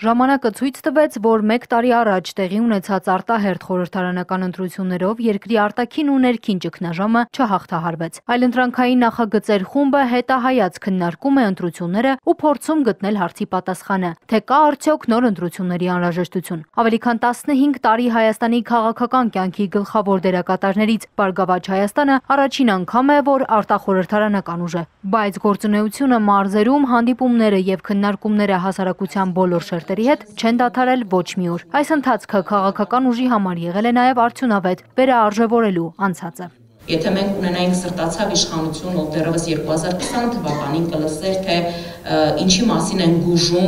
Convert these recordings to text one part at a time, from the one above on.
Ժամանակը ցույց տվեց, որ 1 տարի առաջ տեղի ունեցած արտահերթ խորհրդարանական ընտրություններով երկրի արտաքին ու ներքին ճգնաժամը չհաղթահարվեց։ Այլընտրանքային նախագծեր խումբը հետահայաց քննարկում է ընտրությունները ու փորձում գտնել հարցի պատասխանը, թե կա արդյոք նոր ընտրությունների անհրաժեշտություն։ Ավելի քան 15 տարի Հայաստանի քաղաքական կյանքի գլխավոր դերակատարներից Բարգավաճ Հայաստանը առաջին անգամ է, որ արտախորհրդարանական ուժ է, բայց գործունեությունը մարզերում, հանդիպումները եւ քննարկումները հասարակության բոլոր շերտերի հետ չեն դադարել ոչ մի օր։ Այս ընթացքը քաղաքական ուժի համար եղել է նաև արդյունավետ, վերաարժևորելու անցածը։ Եթե մենք ունենայինք սրտացավ իշխանություն, ով դեռևս 2020 թվականին կլսեր, թե ինչի մասին են գուժում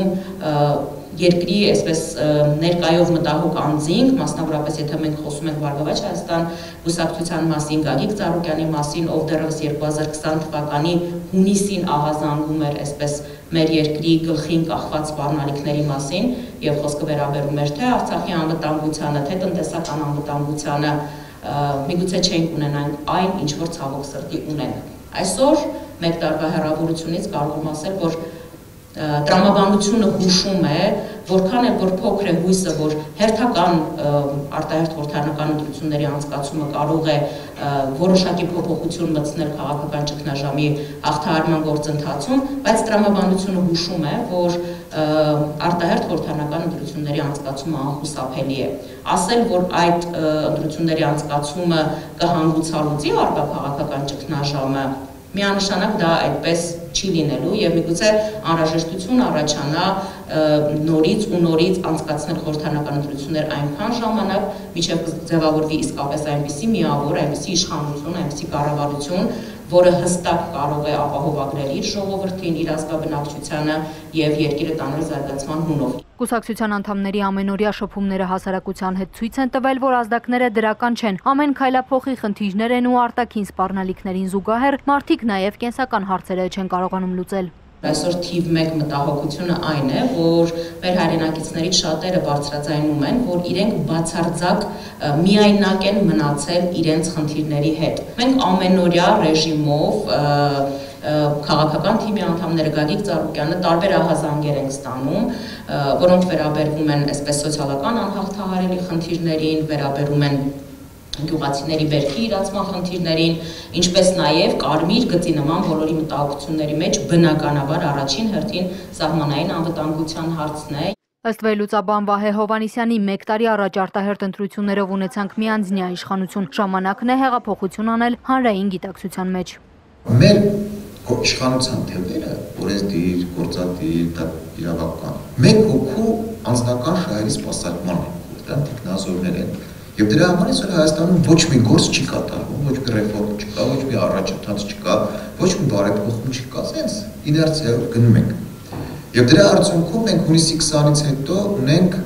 երկրի այսպես ներկայով մտահոգ անձինք, մասնավորապես եթե մենք խոսում ենք Բարգավաճ Հայաստան կուսակցության մասին, Գագիկ Ծառուկյանի մասին, ով դեռևս 2020 թվականի հունիսին ահազանգում էր այսպես մեր երկրի գլխին կախված սպառնալիքների մասին եւ խոսքը վերաբերում էր թե Արցախի անվտանգությանը, թե տնտեսական անվտանգությանը, միգուցե չենք ունենանք այն, ինչ որ ցավոք սրտի ունենք։ Այսօր 1 տարվա հեռավորությունից կարող եմ ասել, որ տրամաբանությունը հուշում է, որքան էլ որ փոքր է հույսը, որ հերթական արտահերթ խորհրդարանական ընտրությունների անցկացումը կարող է որոշակի փոփոխություն մտցնել քաղաքական ճգնաժամի հաղթահարման գործընթացում, բայց տրամաբանությունը հուշում է, որ արտահերթ խորհրդարանական ընտրությունների անցկացումը անխուսափելի է։ Ասել, որ այդ ընտրությունների անցկացումը կհանգուցալուծի առկա քաղաքական ճգնաժամը, միանշանակ դա այդպես չի լինելու եւ միգուցե անհրաժեշտություն առաջանա նորից ու նորից անցկացնել խորհրդարանական ընտրություններ այնքան ժամանակ, մինչև ձևավորվի իսկապես այնպիսի միավոր, այնպիսի իշխանություն, այնպիսի կառավարություն, որը հստակ կարող է ապահովագրել իր ժողովրդին, իր ազգաբնակչությանը եւ երկիրը տանել զարգացման հունով։ Կուսակցության անդամների ամենօրյա շփումները հասարակության հետ ցույց են տվել, որ ազդակները դրական չեն։ Ամեն քայլափոխի խնդիրներ են ու արտաքին սպառնալիքներին զուգահեռ մարդիկ նաև կենսական հարցերը չեն կարողանում լուծել։ Այսօր թիվ 1 մտահոգությունը այն է, որ մեր հայրենակիցներից շատերը բարձրաձայնում են, որ իրենք բացարձակ միայնակ են մնացել իրենց խնդիրների հետ։ Մենք ամենօրյա ռեժիմով քաղաքական թիմի անդամները Գագիկ Ծառուկյանը տարբեր ահազանգեր են ստանում, որոնք վերաբերվում են այսպես սոցիալական անհաղթահարելի խնդիրներին, վերաբերում են գյուղացիների բերքի իրացման խնդիրներին, ինչպես նաև կարմիր գծի նման բոլորի մտահոգությունների մեջ բնականաբար առաջին հերթին սահմանային անվտանգության հարցն է։ Ըստ վերլուծաբան Վահե Հովհաննիսյանի 1 տարի առաջ արտահերթ ընտրություններով ունեցանք միանձնյա իշխանություն, ժամանակն է հեղափոխություն անել հանրային գիտակցության մեջ։ Մեր իշխանության թևերը, օրենսդիր, գործադիր, դա իրավական, 1 հոգու անձնական շահերի սպասարկման են, դա տեխնազորներ են։ Եվ դրա համար այսօր Հայաստանում ոչ մի գործ չի կատարվում, ոչ մի ռեֆորմ չկա, ոչ մի առաջընթաց չկա, ոչ մի բարեփոխում չկա, սենց իներցիայով գնում ենք։ Եվ դրա արդյունքում մենք հունիսի 20-ից հետո ունենք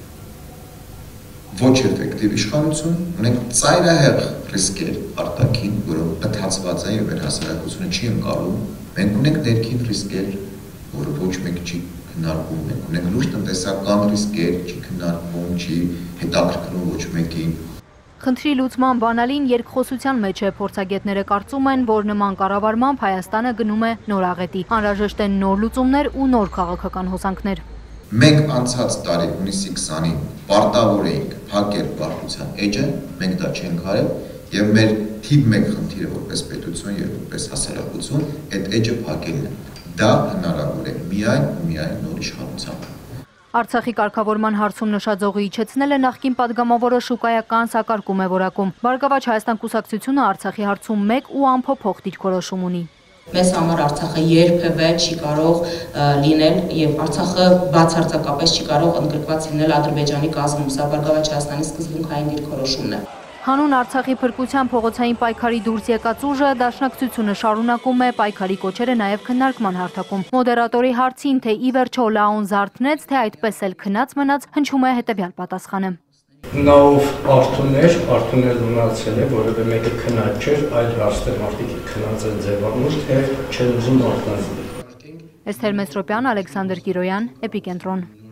ոչ էֆեկտիվ իշխանություն, ունենք ծայրահեղ ռիսկեր արտաքին, որոնք բթացված են եւ մեր հասարակությունը չի ընկալում, մենք ունենք ներքին ռիսկեր, որը ոչ մեկ չի քննարկվում, մենք ունենք լուրջ տնտեսական ռիսկեր, չի քննարկվում, չի հետաքրքրում ոչ մեկին։ Խնդրի լուծման բանալին երկխոսության մեջ է, փորձագետները կարծում են, որ նման կառավարմամբ Հայաստանը գնում է նոր աղետի, անհրաժեշտ են նոր լուծումներ ու նոր քաղաքական հոսանքներ։ Մենք անցած տարի հունիսի 20-ին պարտավոր էինք փակել բարդության էջը, մենք դա չենք արել եւ մեր թիվ 1 խնդիրը որպես պետություն եւ որպես հասարակություն այդ էջը փակելն է։ Դա հնարավոր է միայն նոր իշխանությամբ։ Արցախի կարգավորման հարցում նշաձողը իջեցնել է նախկին падգամավորը շուկայական սակարկում է որակում։ Բարգավաճ Հայաստան կուսակցությունը Արցախի հարցում մեկ ու անփոփոխ դիրքորոշում ունի։ Մեզ համար Արցախը երբևէ չի կարող լինել եւ Արցախը բացարձակապես չի կարող ընդգրկված լինել Ադրբեջանի կազմում, սա Բարգավաճ Հայաստանի սկզբունքային դիրքորոշումն է։ Հանուն Արցախի փրկության փողոցային պայքարի դուրս եկած ուժը դաշնակցությունը շարունակում է պայքարի կոչերը նաև քննարկման հարթակում։ Մոդերատորի հարցին, թե ի վերջո լաուն զարթնեց, թե այդպես էլ քնած մնաց, հնչում է հետևյալ պատասխանը։ Նաով արթուներ մնացել է, որևէ մեկը քնած չէր, այլ հաստատ մարդիկ քնած են ձևանում, թե չեն ուզում արթնանալ։ Էսթեր Մեսրոպյան, Ալեքսանդր Կիրոյան, Էպիկենտրոն։